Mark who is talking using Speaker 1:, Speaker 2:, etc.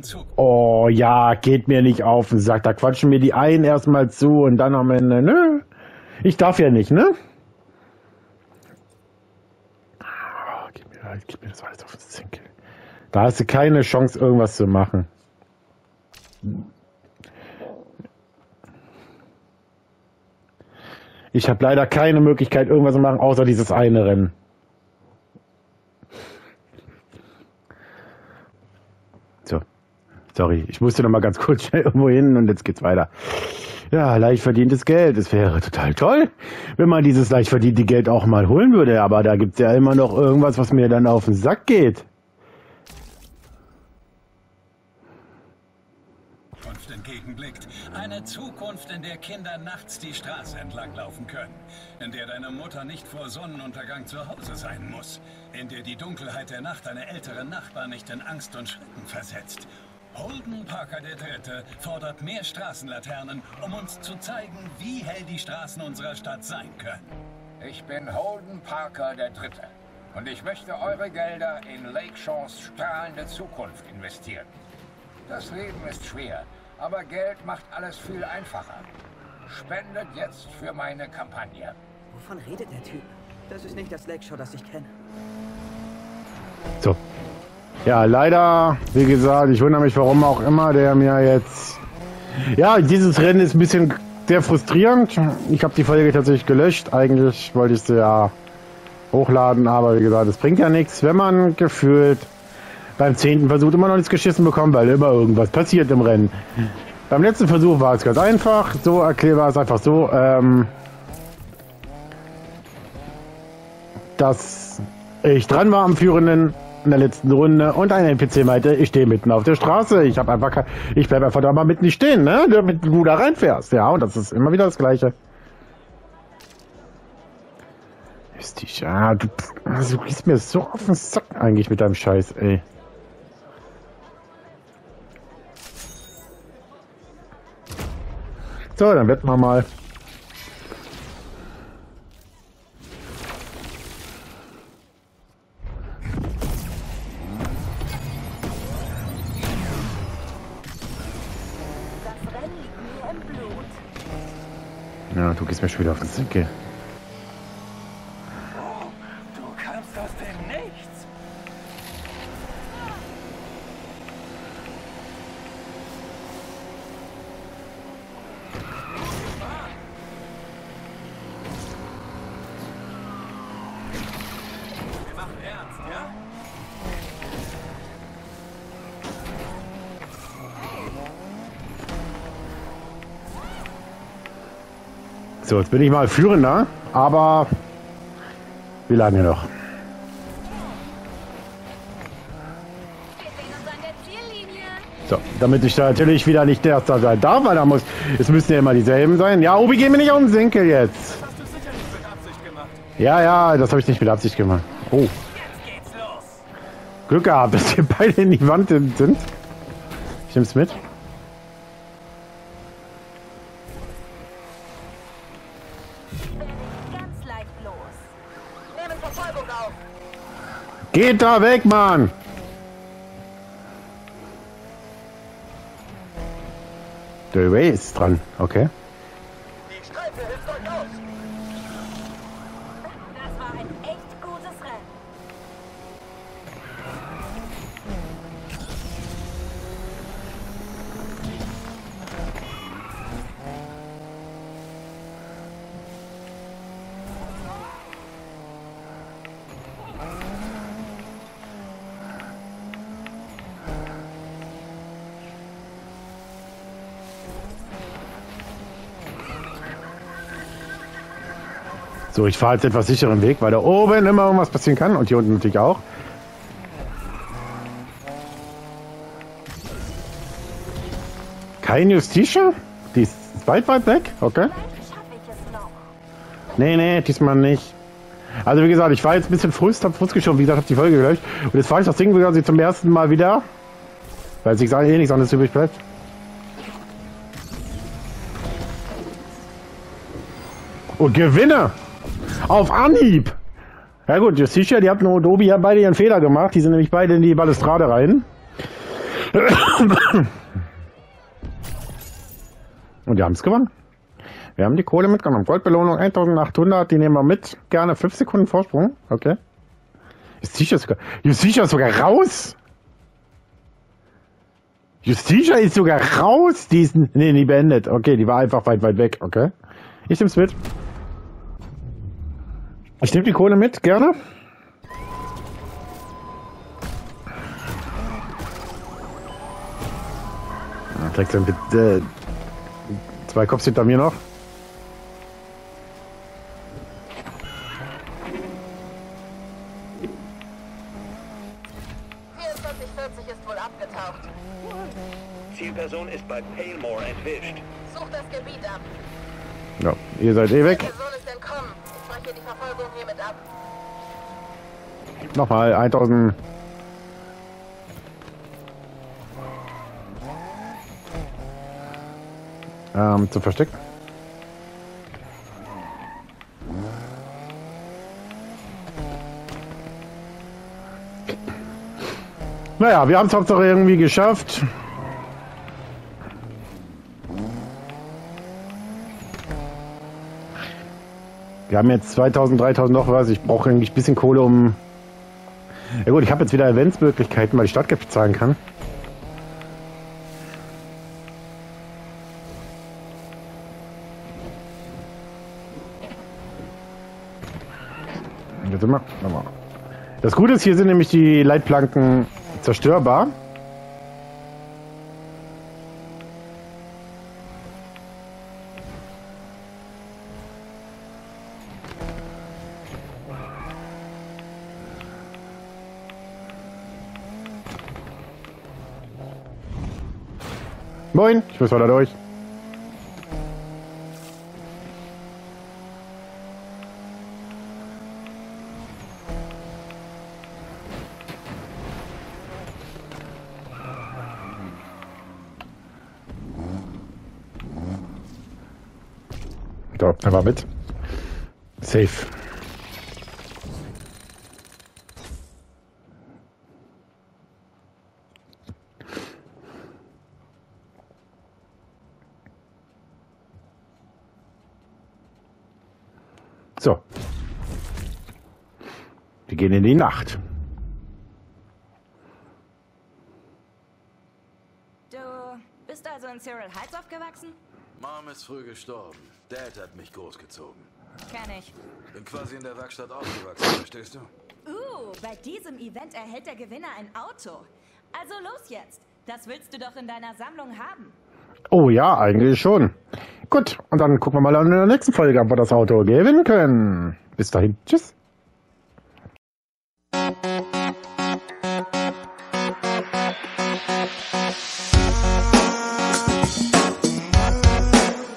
Speaker 1: unseren Zug.
Speaker 2: Oh ja, geht mir nicht auf den Sack. Da quatschen mir die einen erstmal zu und dann am Ende, nö. Ich darf ja nicht, ne? Oh, gib mir das alles auf den Zinkel. Da hast du keine Chance, irgendwas zu machen. Ich habe leider keine Möglichkeit, irgendwas zu machen, außer dieses eine Rennen. So. Sorry, ich musste noch mal ganz kurz schnell irgendwo hin und jetzt geht's weiter. Ja, leicht verdientes Geld. Es wäre total toll, wenn man dieses leicht verdiente Geld auch mal holen würde. Aber da gibt's ja immer noch irgendwas, was mir dann auf den Sack geht.
Speaker 1: Entgegenblickt. Eine Zukunft, in der Kinder nachts die Straße entlang laufen können. In der deine Mutter nicht vor Sonnenuntergang zu Hause sein muss. In der die Dunkelheit der Nacht deine älteren Nachbarn nicht in Angst und Schrecken versetzt. Holden Parker III. Fordert mehr Straßenlaternen, um uns zu zeigen, wie hell die Straßen unserer Stadt sein können.
Speaker 3: Ich bin Holden Parker III. Und ich möchte eure Gelder in Lakeshores strahlende Zukunft investieren. Das Leben ist schwer, aber Geld macht alles viel einfacher. Spendet jetzt für meine Kampagne.
Speaker 4: Wovon redet der Typ? Das ist nicht das Lakeshore, das ich kenne.
Speaker 2: So. Ja, leider, wie gesagt, ich wundere mich, warum auch immer der mir jetzt... Ja, dieses Rennen ist ein bisschen sehr frustrierend. Ich habe die Folge tatsächlich gelöscht. Eigentlich wollte ich sie ja hochladen, aber wie gesagt, es bringt ja nichts, wenn man gefühlt beim 10. Versuch immer noch nichts geschissen bekommt, weil immer irgendwas passiert im Rennen. Beim letzten Versuch war es ganz einfach. So erklärbar es einfach so, dass ich dran war am Führenden in der letzten Runde und ein NPC meinte, ich stehe mitten auf der Straße. Ich bleib einfach da mal mitten nicht stehen, ne? Damit du da reinfährst. Ja, und das ist immer wieder das Gleiche. Ja, du gehst mir so auf den Sack eigentlich mit deinem Scheiß, ey. So, dann wetten wir mal. Ja, du gehst mir schon wieder auf den Sack.
Speaker 1: Du kannst aus dem Nichts. Wir machen ernst, ja?
Speaker 2: So, jetzt bin ich mal Führender, aber wie lange noch?
Speaker 5: Wir sehen uns an der Ziellinie.
Speaker 2: So, damit ich da natürlich wieder nicht der Erste sein darf, weil da muss, es müssen ja immer dieselben sein. Ja, Obi, geh mir nicht auf den Senkel jetzt.
Speaker 1: Das hast du sicher nicht mit Absicht gemacht.
Speaker 2: Ja, das habe ich nicht mit Absicht gemacht. Oh,
Speaker 1: Jetzt geht's los.
Speaker 2: Glück gehabt, dass wir beide in die Wand sind. Ich nehm's mit.
Speaker 5: Ganz leicht los. Nehmen Verfolgung auf.
Speaker 2: Geht da weg, Mann! Der Ray ist dran, okay.
Speaker 3: Die Strecke hilft euch aus.
Speaker 5: Das war ein echt gutes Rennen.
Speaker 2: So, ich fahre jetzt etwas sicheren Weg, weil da oben immer irgendwas passieren kann und hier unten natürlich auch. Kein Justitia? Die ist weit weg, okay.
Speaker 5: Vielleicht schaffe ich es noch.
Speaker 2: Nee, diesmal nicht. Also wie gesagt, ich war jetzt ein bisschen hab Frust geschoben, wie gesagt, habe die Folge gelöscht. Und jetzt fahre ich das Ding quasi zum ersten Mal wieder. Weil sich eh nichts anderes übrig bleibt. Und gewinne! Auf Anhieb! Ja gut, Justitia, die hat nur Obi, haben beide ihren Fehler gemacht. Die sind nämlich beide in die Balustrade rein. Und wir haben es gewonnen. Wir haben die Kohle mitgenommen. Goldbelohnung 1800, die nehmen wir mit. Gerne 5 Sekunden Vorsprung. Okay. Justitia ist sogar raus. Justitia ist sogar raus. Die ist, nee, nie beendet. Okay, die war einfach weit weg. Okay. Ich nehm's mit. Ich nehme die Kohle mit, gerne. Kriegst du bitte 2 Cops hinter mir noch.
Speaker 5: Ist wohl abgetaucht.
Speaker 6: Zielperson ist bei Palemore entwischt.
Speaker 5: Such das Gebiet ab.
Speaker 2: Ja, ihr seid eh weg.
Speaker 5: Die Person ist entkommen. Ich breche die Verfolgung hiermit ab.
Speaker 2: Nochmal 1000. Zu verstecken. Naja, wir haben es Hauptsache irgendwie geschafft. Wir haben jetzt 2000, 3000 noch was. Ich brauche eigentlich ein bisschen Kohle, um... Ja gut, ich habe jetzt wieder Eventsmöglichkeiten, weil ich Stadtgeld bezahlen kann. Jetzt immer. Das Gute ist, hier sind nämlich die Leitplanken zerstörbar. Moin, ich muss weiter durch. So, er war mit. Safe. So. Wir gehen in die Nacht.
Speaker 7: Du bist also in Cyril Heights aufgewachsen?
Speaker 8: Mom ist früh gestorben. Dad hat mich großgezogen.
Speaker 7: Kenn ich.
Speaker 8: Bin quasi in der Werkstatt aufgewachsen, verstehst du?
Speaker 7: Bei diesem Event erhält der Gewinner ein Auto. Also los jetzt. Das willst du doch in deiner Sammlung haben.
Speaker 2: Oh ja, eigentlich schon. Gut, und dann gucken wir mal in der nächsten Folge, ob wir das Auto gewinnen können. Bis dahin. Tschüss.